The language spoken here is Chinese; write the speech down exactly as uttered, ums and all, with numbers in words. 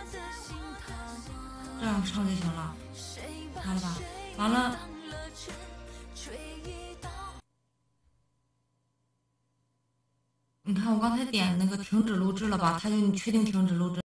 这样唱就行了，好了吧？完了，你看我刚才点那个停止录制了吧？他就你确定停止录制？